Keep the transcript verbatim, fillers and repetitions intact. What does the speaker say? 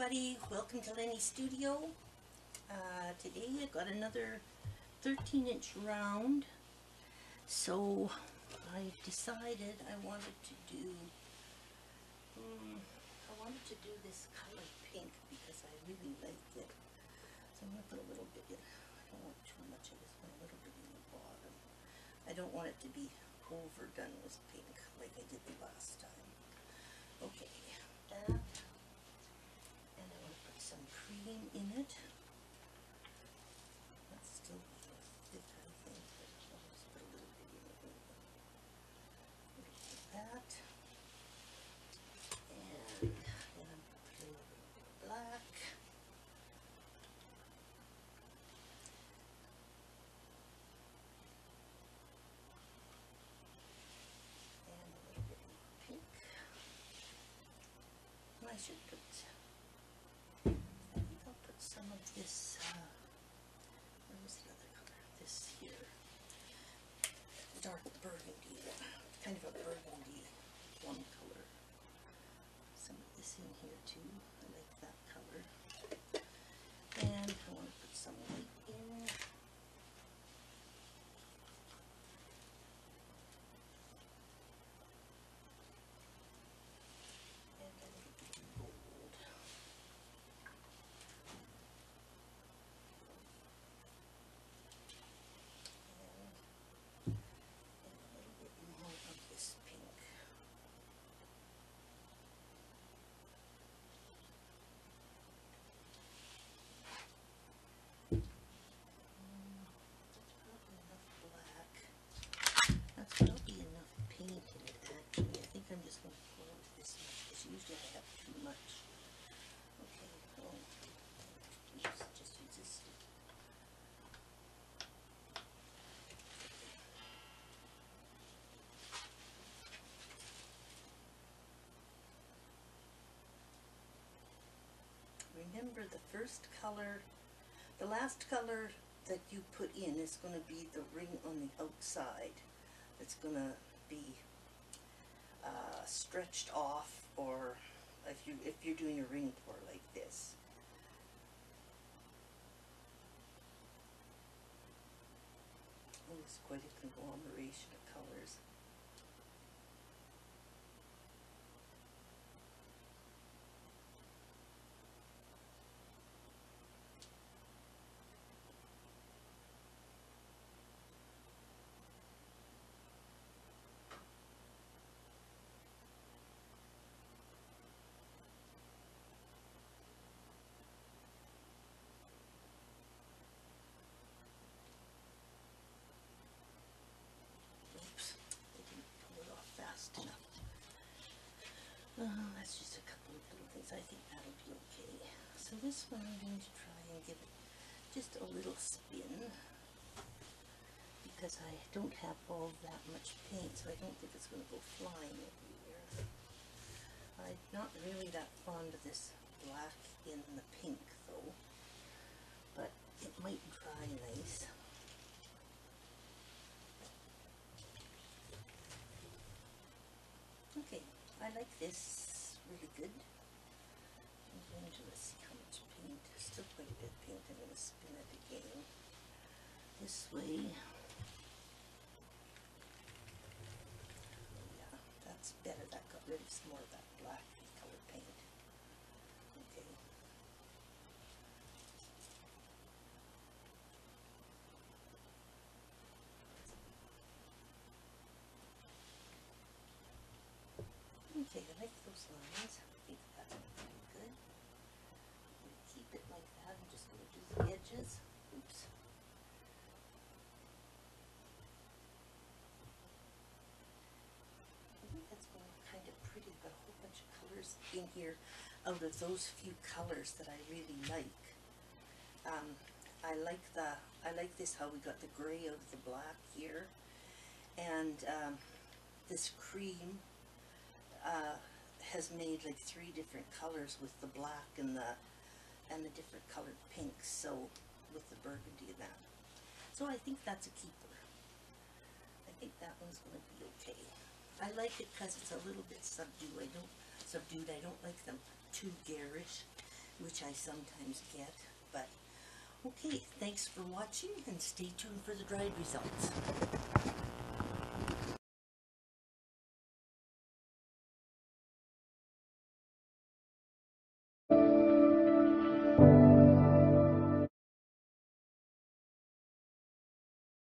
everybody, welcome to Lenny Studio. Uh, today I got another thirteen inch round, so I decided I wanted to do, um, I wanted to do this color pink because I really liked it. So I'm going to put a little bit in, I don't want too much, I just want a little bit in the bottom. I don't want it to be overdone with pink like I did the last time. Okay, that. And I want to put some cream in it. That's still thick, I think, but I'll just put a little bit in it. A little bit of that. And then I'm going to put a little bit of black. And a little bit more pink. And I should put I think I'll put some of this, uh, what is the other color? This here, dark burgundy, kind of a burgundy plum color. Some of this in here too, I like that color. And I want to put some white in. And a little bit of gold. That's probably enough paint in it, actually. I think I'm just going to pour with this much, because usually I have too much. Okay, well, use, just use this. Remember, the first color, the last color that you put in is going to be the ring on the outside. It's going to be uh, stretched off, or if you if you're doing a ring pour like this. Oh, it's quite a conglomeration of colors. Uh, that's just a couple of little things. I think that'll be okay. So this one I'm going to try and give it just a little spin, because I don't have all that much paint, so I don't think it's going to go flying everywhere. I'm not really that fond of this black in the pink though, but it might dry nice. Okay, I like this really good. I'm going to, let's see how much paint, still quite a bit of paint. I'm going to spin it again this way. Oh yeah, that's better. That got rid of some more of that black colored paint. Okay. Okay, I like those lines. I think that's pretty good. I'm going to keep it like that. I'm just going to do the edges. Oops. I think that's going kind of pretty, but a whole bunch of colors in here out of those few colors that I really like. Um, I like the, I like this, how we got the gray out of the black here. And um, this cream Uh, has made like three different colors with the black and the and the different colored pinks, so with the burgundy and that. So I think that's a keeper. I think that one's going to be okay. I like it because it's a little bit subdued. I don't subdued. I don't like them too garish. which I sometimes get. But okay, thanks for watching and stay tuned for the dried results.